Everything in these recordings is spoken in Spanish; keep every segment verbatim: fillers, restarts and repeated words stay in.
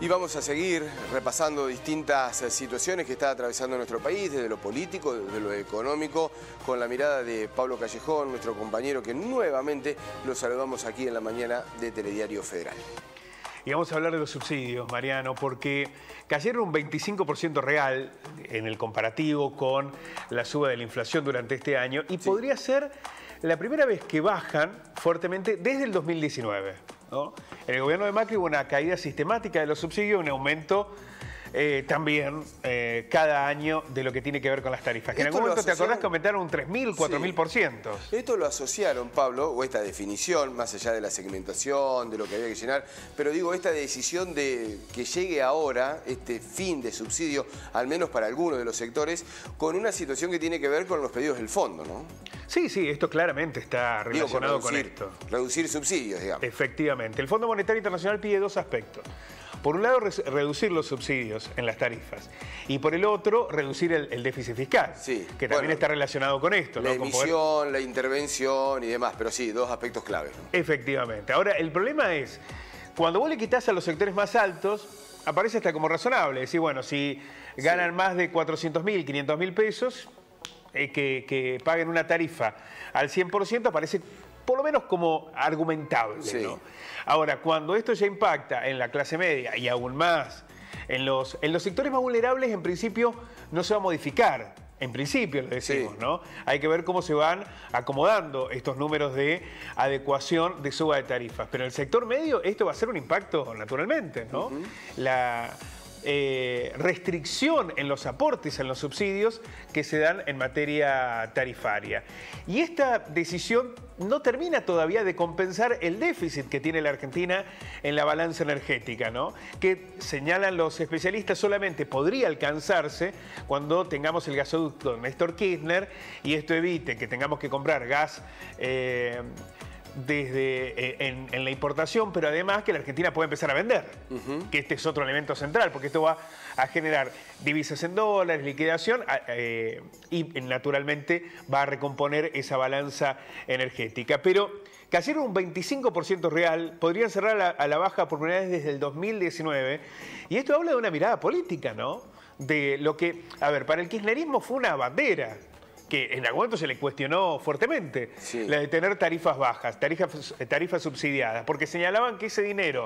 Y vamos a seguir repasando distintas situaciones que está atravesando nuestro país, desde lo político, desde lo económico, con la mirada de Pablo Callejón, nuestro compañero, que nuevamente lo saludamos aquí en la mañana de Telediario Federal. Y vamos a hablar de los subsidios, Mariano, porque cayeron un veinticinco por ciento real en el comparativo con la suba de la inflación durante este año y sí. podría ser la primera vez que bajan fuertemente desde el dos mil diecinueve. ¿no? En el gobierno de Macri hubo una caída sistemática de los subsidios, un aumento eh, también eh, cada año de lo que tiene que ver con las tarifas. Que en algún momento te acordás que aumentaron un tres mil, cuatro mil por ciento. Esto lo asociaron, Pablo, o esta definición, más allá de la segmentación, de lo que había que llenar, pero digo, esta decisión de que llegue ahora este fin de subsidio, al menos para algunos de los sectores, con una situación que tiene que ver con los pedidos del fondo, ¿no? Sí, sí, esto claramente está relacionado digo, con, reducir, con esto. Reducir subsidios, digamos. Efectivamente. El Fondo Monetario Internacional pide dos aspectos. Por un lado, re reducir los subsidios en las tarifas. Y por el otro, reducir el, el déficit fiscal, sí, que también bueno, está relacionado con esto. La ¿no? emisión, con poder... la intervención y demás, pero sí, dos aspectos claves, ¿no? Efectivamente. Ahora, el problema es, cuando vos le quitas a los sectores más altos, aparece hasta como razonable. Es decir, bueno, si ganan sí. más de cuatrocientos mil, quinientos mil pesos, eh, que, que paguen una tarifa al cien por ciento, aparece por lo menos como argumentable, sí. ¿no? Ahora, cuando esto ya impacta en la clase media y aún más en los, en los sectores más vulnerables, en principio no se va a modificar. En principio, lo decimos, sí. ¿no? Hay que ver cómo se van acomodando estos números de adecuación de suba de tarifas. Pero en el sector medio esto va a ser un impacto naturalmente, ¿no? Uh-huh. La... Eh, restricción en los aportes, en los subsidios que se dan en materia tarifaria. Y esta decisión no termina todavía de compensar el déficit que tiene la Argentina en la balanza energética, ¿no? Que señalan los especialistas solamente podría alcanzarse cuando tengamos el gasoducto Néstor Kirchner y esto evite que tengamos que comprar gas eh, desde eh, en, en la importación, pero además que la Argentina puede empezar a vender, uh-huh. que este es otro elemento central, porque esto va a generar divisas en dólares, liquidación, eh, y naturalmente va a recomponer esa balanza energética. Pero cayeron un veinticinco por ciento real, podrían cerrar a la, a la baja por primera vez desde el dos mil diecinueve, y esto habla de una mirada política, ¿no? De lo que, a ver, para el kirchnerismo fue una bandera, que en algún momento se le cuestionó fuertemente, sí. la de tener tarifas bajas, tarifas, tarifas subsidiadas, porque señalaban que ese dinero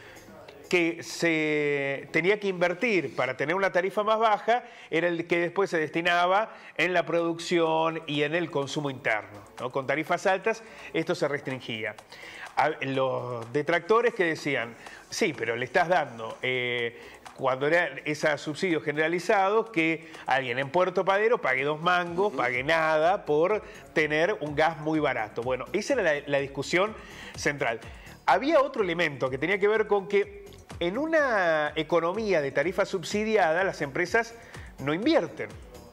que se tenía que invertir para tener una tarifa más baja era el que después se destinaba en la producción y en el consumo interno, ¿no? Con tarifas altas esto se restringía. A los detractores que decían, sí, pero le estás dando... Eh, cuando eran esos subsidios generalizados, que alguien en Puerto Padero pague dos mangos, uh-huh. pague nada por tener un gas muy barato. Bueno, esa era la, la discusión central. Había otro elemento que tenía que ver con que en una economía de tarifa subsidiada las empresas no invierten.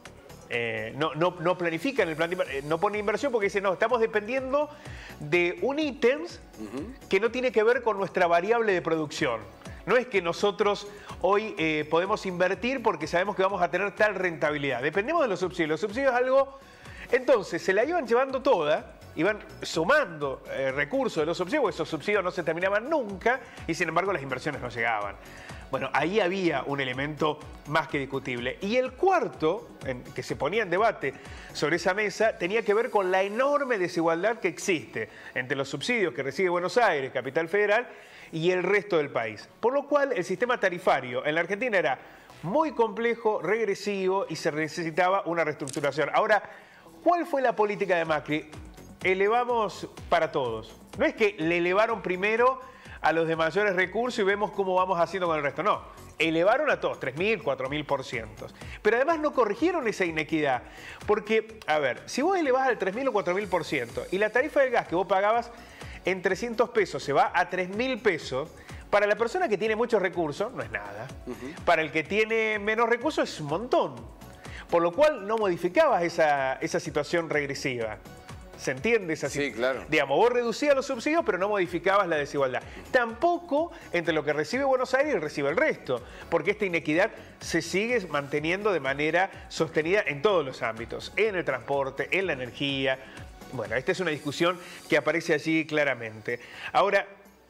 Eh, no, no, no planifican el plan de inversión, no ponen inversión porque dicen, no, estamos dependiendo de un ítem uh-huh. que no tiene que ver con nuestra variable de producción. No es que nosotros hoy eh, podemos invertir porque sabemos que vamos a tener tal rentabilidad. Dependemos de los subsidios. Los subsidios es algo... Entonces, se la iban llevando toda, iban sumando eh, recursos de los subsidios, porque esos subsidios no se terminaban nunca y, sin embargo, las inversiones no llegaban. Bueno, ahí había un elemento más que discutible. Y el cuarto, en, que se ponía en debate sobre esa mesa, tenía que ver con la enorme desigualdad que existe entre los subsidios que recibe Buenos Aires, Capital Federal, y el resto del país. Por lo cual, el sistema tarifario en la Argentina era muy complejo, regresivo y se necesitaba una reestructuración. Ahora, ¿cuál fue la política de Macri? Elevamos para todos. No es que le elevaron primero a los de mayores recursos y vemos cómo vamos haciendo con el resto. No, elevaron a todos, tres mil, cuatro mil por ciento. Pero además no corrigieron esa inequidad. Porque, a ver, si vos elevás al tres mil o cuatro mil por ciento y la tarifa del gas que vos pagabas en trescientos pesos se va a tres mil pesos, para la persona que tiene muchos recursos no es nada. Uh-huh. Para el que tiene menos recursos es un montón. Por lo cual no modificabas esa, esa situación regresiva. ¿Se entiende esa situación? Sí, claro. Digamos, vos reducías los subsidios, pero no modificabas la desigualdad. Tampoco entre lo que recibe Buenos Aires y recibe el resto, porque esta inequidad se sigue manteniendo de manera sostenida en todos los ámbitos, en el transporte, en la energía. Bueno, esta es una discusión que aparece allí claramente. Ahora,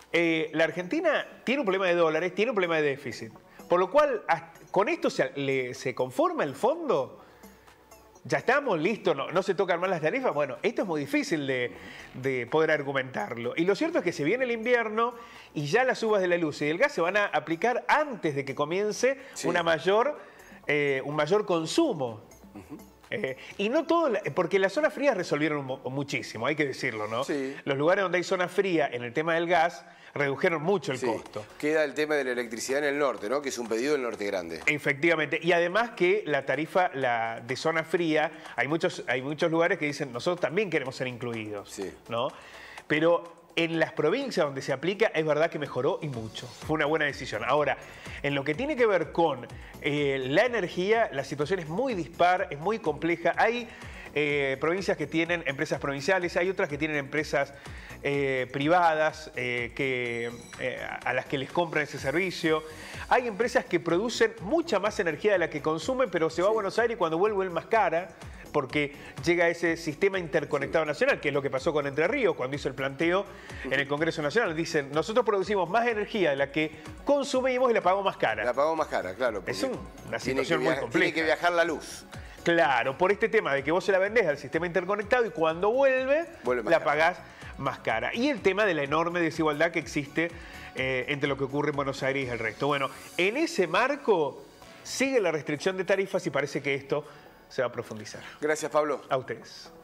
eh, la Argentina tiene un problema de dólares, tiene un problema de déficit. Por lo cual, con esto se, le, se conforma el fondo. Ya estamos listos, no, no se tocan más las tarifas. Bueno, esto es muy difícil de, de poder argumentarlo. Y lo cierto es que se viene el invierno y ya las subas de la luz y del gas se van a aplicar antes de que comience sí. una mayor, eh, un mayor consumo. Uh-huh. Eh, y no todo, porque las zonas frías resolvieron muchísimo, hay que decirlo, ¿no? Sí. Los lugares donde hay zona fría en el tema del gas redujeron mucho el sí. costo. Queda el tema de la electricidad en el norte, ¿no? Que es un pedido del Norte Grande. Efectivamente. Y además que la tarifa la de zona fría, hay muchos, hay muchos lugares que dicen nosotros también queremos ser incluidos, sí. ¿no? Pero en las provincias donde se aplica es verdad que mejoró y mucho. Fue una buena decisión. Ahora, en lo que tiene que ver con eh, la energía, la situación es muy dispar, es muy compleja. Hay eh, provincias que tienen empresas provinciales, hay otras que tienen empresas eh, privadas eh, que, eh, a las que les compran ese servicio. Hay empresas que producen mucha más energía de la que consumen, pero se va sí. a Buenos Aires y cuando vuelve es más cara, porque llega ese sistema interconectado sí. nacional, que es lo que pasó con Entre Ríos cuando hizo el planteo en el Congreso Nacional. Dicen, nosotros producimos más energía de la que consumimos y la pagamos más cara. La pagamos más cara, claro. Es un, una situación muy compleja. Tiene que viajar la luz. Claro, por este tema de que vos se la vendés al sistema interconectado y cuando vuelve, vuelve la cara. pagás más cara. Y el tema de la enorme desigualdad que existe eh, entre lo que ocurre en Buenos Aires y el resto. Bueno, en ese marco sigue la restricción de tarifas y parece que esto se va a profundizar. Gracias, Pablo. A ustedes.